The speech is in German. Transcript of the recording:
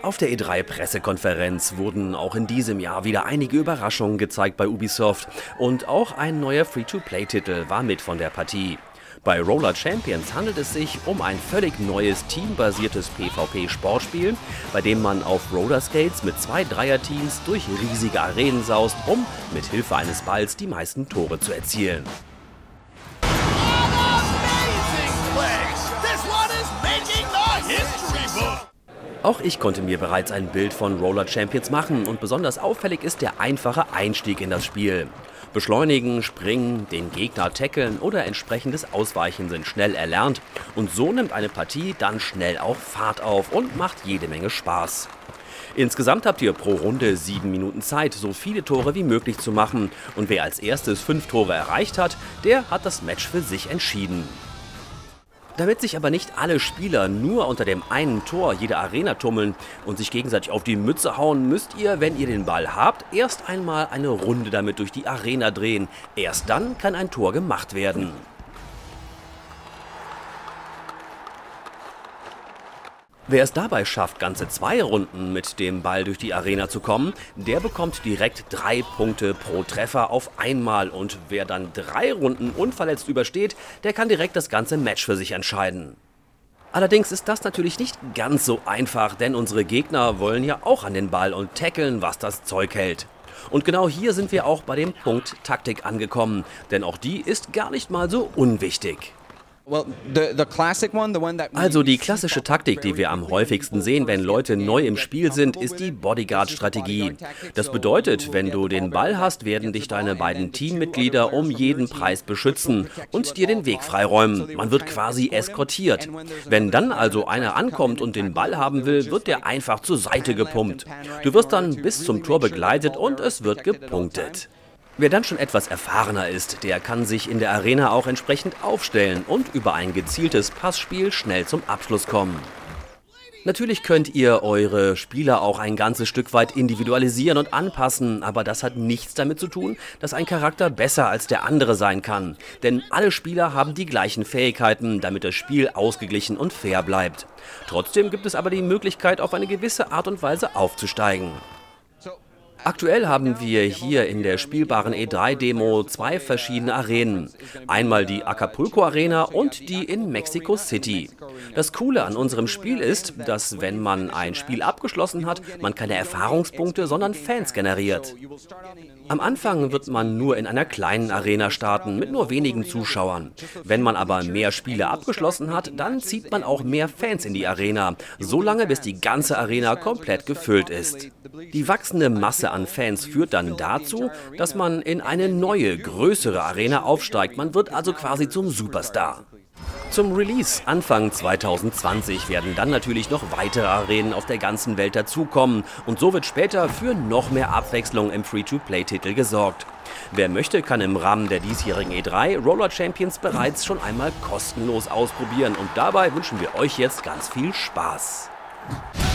Auf der E3-Pressekonferenz wurden auch in diesem Jahr wieder einige Überraschungen gezeigt bei Ubisoft und auch ein neuer Free-to-Play-Titel war mit von der Partie. Bei Roller Champions handelt es sich um ein völlig neues teambasiertes PvP-Sportspiel, bei dem man auf Rollerskates mit 2 Dreierteams durch riesige Arenen saust, um mit Hilfe eines Balls die meisten Tore zu erzielen. Auch ich konnte mir bereits ein Bild von Roller Champions machen und besonders auffällig ist der einfache Einstieg in das Spiel. Beschleunigen, springen, den Gegner tackeln oder entsprechendes Ausweichen sind schnell erlernt und so nimmt eine Partie dann schnell auch Fahrt auf und macht jede Menge Spaß. Insgesamt habt ihr pro Runde 7 Minuten Zeit, so viele Tore wie möglich zu machen und wer als erstes 5 Tore erreicht hat, der hat das Match für sich entschieden. Damit sich aber nicht alle Spieler nur unter dem einen Tor jeder Arena tummeln und sich gegenseitig auf die Mütze hauen, müsst ihr, wenn ihr den Ball habt, erst einmal eine Runde damit durch die Arena drehen. Erst dann kann ein Tor gemacht werden. Wer es dabei schafft, ganze 2 Runden mit dem Ball durch die Arena zu kommen, der bekommt direkt 3 Punkte pro Treffer auf einmal und wer dann 3 Runden unverletzt übersteht, der kann direkt das ganze Match für sich entscheiden. Allerdings ist das natürlich nicht ganz so einfach, denn unsere Gegner wollen ja auch an den Ball und tackeln, was das Zeug hält. Und genau hier sind wir auch bei dem Punkt Taktik angekommen, denn auch die ist gar nicht mal so unwichtig. Also die klassische Taktik, die wir am häufigsten sehen, wenn Leute neu im Spiel sind, ist die Bodyguard-Strategie. Das bedeutet, wenn du den Ball hast, werden dich deine beiden Teammitglieder um jeden Preis beschützen und dir den Weg freiräumen. Man wird quasi eskortiert. Wenn dann also einer ankommt und den Ball haben will, wird der einfach zur Seite gepumpt. Du wirst dann bis zum Tor begleitet und es wird gepunktet. Wer dann schon etwas erfahrener ist, der kann sich in der Arena auch entsprechend aufstellen und über ein gezieltes Passspiel schnell zum Abschluss kommen. Natürlich könnt ihr eure Spieler auch ein ganzes Stück weit individualisieren und anpassen, aber das hat nichts damit zu tun, dass ein Charakter besser als der andere sein kann. Denn alle Spieler haben die gleichen Fähigkeiten, damit das Spiel ausgeglichen und fair bleibt. Trotzdem gibt es aber die Möglichkeit, auf eine gewisse Art und Weise aufzusteigen. Aktuell haben wir hier in der spielbaren E3-Demo 2 verschiedene Arenen. Einmal die Acapulco Arena und die in Mexico City. Das Coole an unserem Spiel ist, dass wenn man ein Spiel abgeschlossen hat, man keine Erfahrungspunkte, sondern Fans generiert. Am Anfang wird man nur in einer kleinen Arena starten, mit nur wenigen Zuschauern. Wenn man aber mehr Spiele abgeschlossen hat, dann zieht man auch mehr Fans in die Arena, solange bis die ganze Arena komplett gefüllt ist. Die wachsende Masse an Fans führt dann dazu, dass man in eine neue, größere Arena aufsteigt. Man wird also quasi zum Superstar. Zum Release Anfang 2020 werden dann natürlich noch weitere Arenen auf der ganzen Welt dazukommen und so wird später für noch mehr Abwechslung im Free-to-Play-Titel gesorgt. Wer möchte, kann im Rahmen der diesjährigen E3 Roller Champions bereits schon einmal kostenlos ausprobieren und dabei wünschen wir euch jetzt ganz viel Spaß.